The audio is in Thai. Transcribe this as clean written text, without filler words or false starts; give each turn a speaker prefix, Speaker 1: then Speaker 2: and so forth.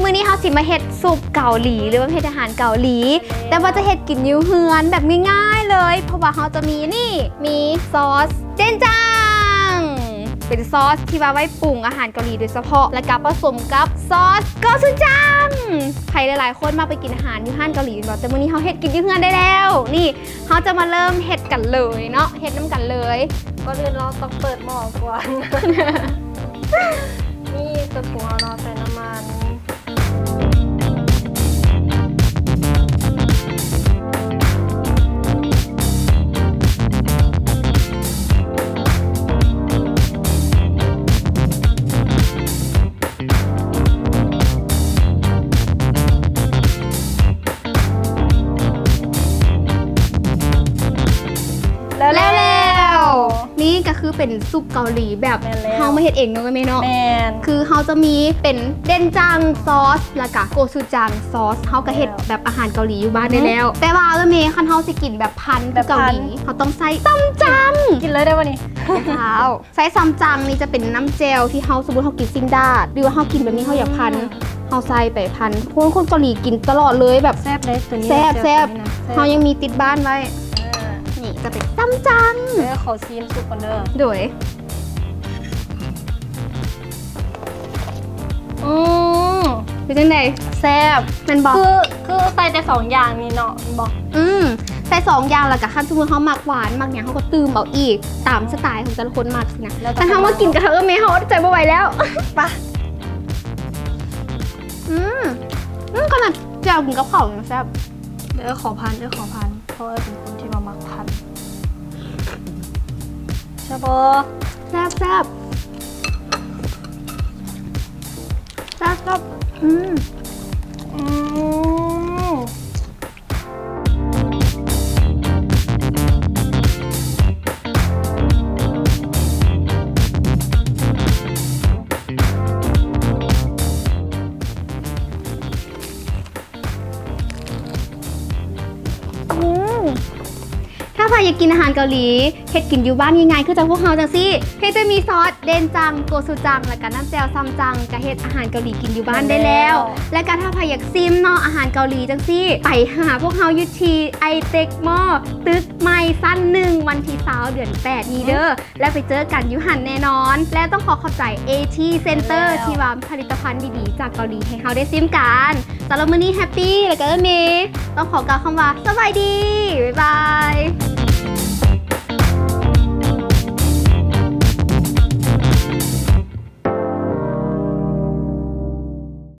Speaker 1: มื้อนี้เฮาสิมาเฮ็ดซุปเกาหลีหรือว่าเฮ็ดอาหารเกาหลีแต่ว่าจะเฮ็ดกินอยู่เฮือนแบบง่ายๆเลยเพราะว่าเฮาจะมีซอสเจนจังเป็นซอสที่ว่าไว้ปรุงอาหารเกาหลีโดยเฉพาะและก็ผสมกับซอสโกซูจังใครหลายๆคนมาไปกินอาหารอยู่ห้านเกาหลีบอกแต่มื้อนี้เฮาเฮ็ดกินอยู่เฮือนได้แล้วนี่เฮาจะมาเริ่มเฮ็ดกันเลยเนาะเฮ็ดน้ำกันเลย
Speaker 2: ก็เลยเราต้องเปิดหม้อก่อนนี่ตะกั่วเราใส่น้ำมัน
Speaker 1: แล้วนี่ก็คือเป็นซุปเกาหลีแบบเฮามาเฮ็ดเองเนาะแม่เนาะคือเฮาจะมีเป็นเดนจังซอสแล้วก็โกซูจังซอสเฮาก็เฮ็ดแบบอาหารเกาหลีอยู่บ้านได้แล้วแต่ว่าแม่คันเฮาสิกินแบบพันแบบเกาหลีเฮาต้องใส่ซัมจัง
Speaker 2: กินเลยได้ป่ะนี่
Speaker 1: ใส่ซัมจังนี่จะเป็นน้ำเจลที่เฮาสมมุติเฮากินซิงดาดหรือว่าเฮากินแบบนี้เฮาอยากพันเฮาใส่ไปพันพวกคนเกาหลีกินตลอดเลยแบบ
Speaker 2: แซ่บเลยตัวนี้
Speaker 1: แซ่บเฮายังมีติดบ้านไว้นี่จะเป็นซัมจัง
Speaker 2: ขอซีมซุปก่อนเด้อ
Speaker 1: โดยเป็นจังได
Speaker 2: แซ่บ
Speaker 1: เป็นบอก
Speaker 2: คือใส่แต่2อย่างนี่เนาะบอก
Speaker 1: ใส่2อย่างแล้วกับขั้นสมมุติเขาหมักหวานหมักอย่างเขาก็ตื่มเอาอีกตามสไตล์ของแต่ละคนมากสินะแต่ถ้าว่ากินกับเธอแม่เขาใจไม่ไหวแล้วปะขนาดเจ้ากินกับเผาอย่างแซ่บ
Speaker 2: ขอพันเพราะว่าเป็นคนที่มามักพันใช่ปะ
Speaker 1: แซ่บถ้าใครอยากกินอาหารเกาหลีเฮ็ดกินอยู่บ้านง่ายๆคือจากพวกเราจังซี่เฮ็ดจะมีซอสเดนจังโกซูจังและก็น้ำเจลซัมจังก็เฮ็ดอาหารเกาหลีกินอยู่บ้านได้แล้วและก็ถ้าใครอยากซิมเนาะอาหารเกาหลีจังซี่ไปหาพวกเราอยู่ที่ไอเต็กมอตึกใหม่สั้น1วันที่20เดือน8นี้เด้อและไปเจอกันอยู่หันแน่นอนและต้องขอขอบใจ AT Center ที่วางผลิตภัณฑ์ดีๆจากเกาหลีให้เราได้ซิมกันสำหรับมื้อนี้แฮปปี้แล้วก็ต้องขอกล่าวคำว่าสบายดีบ๊ายบาย